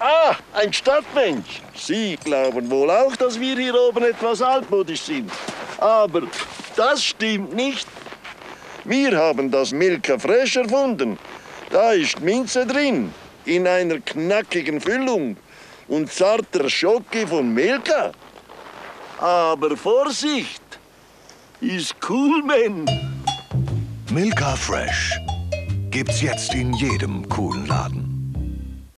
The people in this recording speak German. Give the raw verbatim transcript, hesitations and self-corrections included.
Ah, ein Stadtmensch. Sie glauben wohl auch, dass wir hier oben etwas altmodisch sind. Aber das stimmt nicht. Wir haben das Milka Fresh erfunden. Da ist Minze drin, in einer knackigen Füllung und zarter Schoki von Milka. Aber Vorsicht, ist cool, man. Milka Fresh gibt's jetzt in jedem coolen Laden.